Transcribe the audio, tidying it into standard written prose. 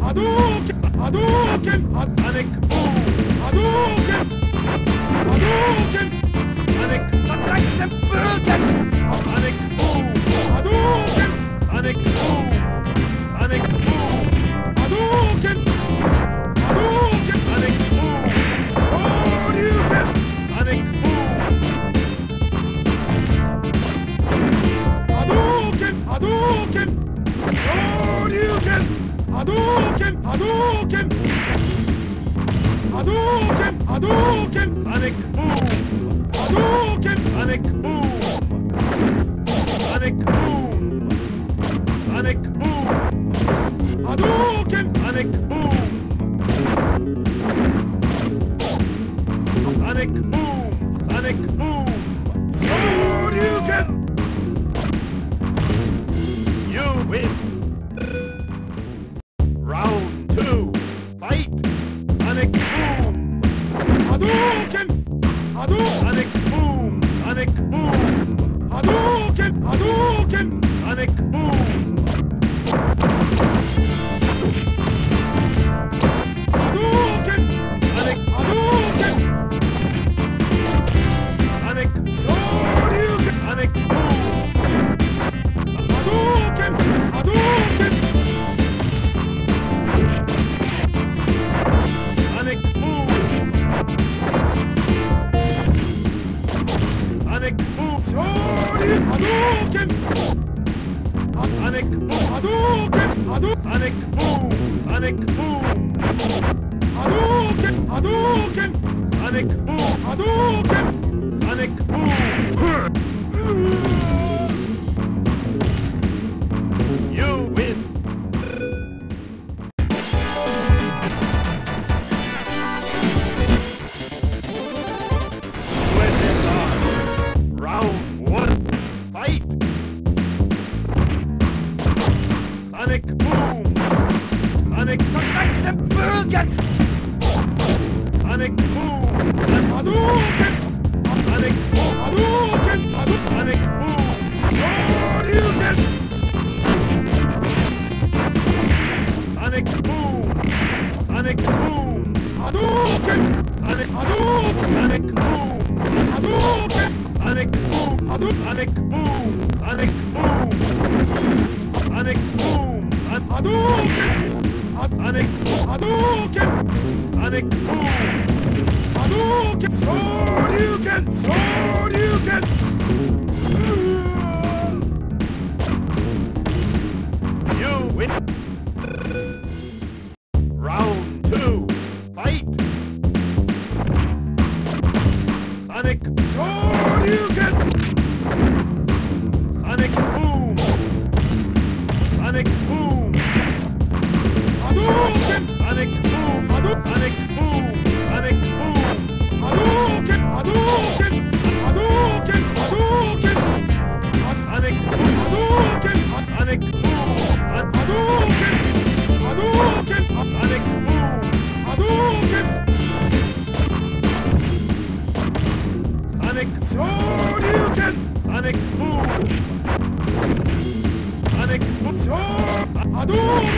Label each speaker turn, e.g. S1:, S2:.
S1: Hadouken! Sonic boom! Hadouken! Hadouken! Sonic attack the Burgen! Sonic boom! Hadouken! Sonic boom! Sonic boom! Hadouken! Hadouken! Sonic boom! Hadouken! Sonic boom! Hadouken! Hadouken! Hadouken! Hadouken! Hadouken! Hadouken! Hadouken! Sonic boom! Hadouken! Sonic boom! Sonic boom! Sonic boom! Hadouken! Sonic boom! Sonic boom! Sonic boom! Hadouken! You win! Round 2, fight! Sonic boom! Hadouken! Hadouken! Sonic boom! Sonic boom! Hadouken! Hadouken! Sonic boom! Hadouken! Sonic Hadouken! Sonic Hadouken! Sonic boom! Hadouken! Hadouken! Sonic boom! Sonic boom! Hadouken! Sonic boom! Hadouken! Sonic boom! Sonic boom! Hadouken! Hadouken! Sonic boom! Hadouken! Sonic boom! You win! Round 1, fight! Sonic boom! Sonic attack the Burgen! Sonic boom! Hadouken! Sonic boom! Hadouken! Sonic boom! Hadouken! Sonic boom! Sonic boom! Hadouken! Sonic Hadouken! Sonic boom! Hadouken! Sonic boom! Sonic boom! Sonic boom! Sonic boom! Hadouken! Sonic Hadouken! Sonic boom! Hadouken! Hadouken! Hadouken! You win! Round 2, fight! Sonic Hadouken! Sonic boom! Sonic boom! Hadouken! Sonic boom! Sonic boom! Sonic boom! Hadouken! Hadouken! Hadouken! Hadouken! Sonic boom! Hadouken! Sonic boom! Hadouken! Hadouken! Sonic boom! Hadouken! Sonic Hadouken! Sonic boom! Sonic boom! Hadouken!